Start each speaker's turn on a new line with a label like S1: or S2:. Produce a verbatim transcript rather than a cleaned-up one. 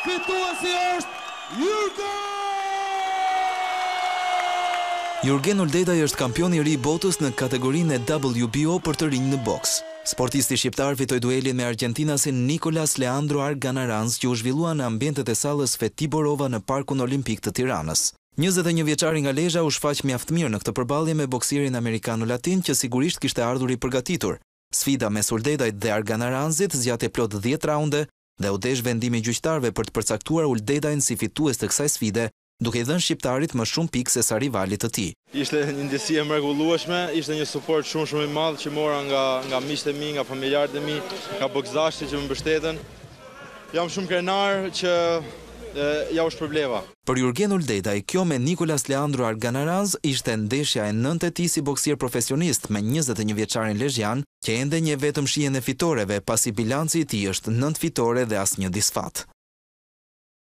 S1: fituesi është Jurgen!
S2: Jurgen Uldedaj është kampion i ri i botës në kategorinë e W B O për të rinj në boks. Sportisti shqiptar fitoi duelin me argjentinasin Nicolas Leandro Arganaranz, që u zhvillua në ambientet e sallës Fetiborova në Parkun Olimpik të Tiranës. njëzet e një vjeçari nga Lezhë u shfaq mjaft mirë në këtë përballje me boksierin amerikano-latin, që sigurisht kishte ardhur i përgatitur. Sfida mes Uldedajt dhe Arganaranzit zgjati plot dhjetë raunde dhe u desh vendimi i gjyqtarëve për të përcaktuar Uldedajin si fitues të kësaj sfide, duke i dhënë shqiptarit më shumë pikë se sa rivalit të tij.
S3: Ishte një ndjesi e mrekullueshme, ishte një suport shumë shumë i madh që mora nga nga miqtë e mi, nga familjarët e mi, nga boksdashtë që më mbështeten. Jam shumë krenar që e, ja u shpërbleva.
S2: Për Jurgen Uldedaj, kjo me Nicolas Leandro Arganaranz ishte ndeshja e nëntë e tij si boksier profesionist me njëzet e një vjeçarin lezhjan, që ende një vetëm shihen e fitoreve, pasi bilanci i tij është nëntë fitore dhe asnjë disfat.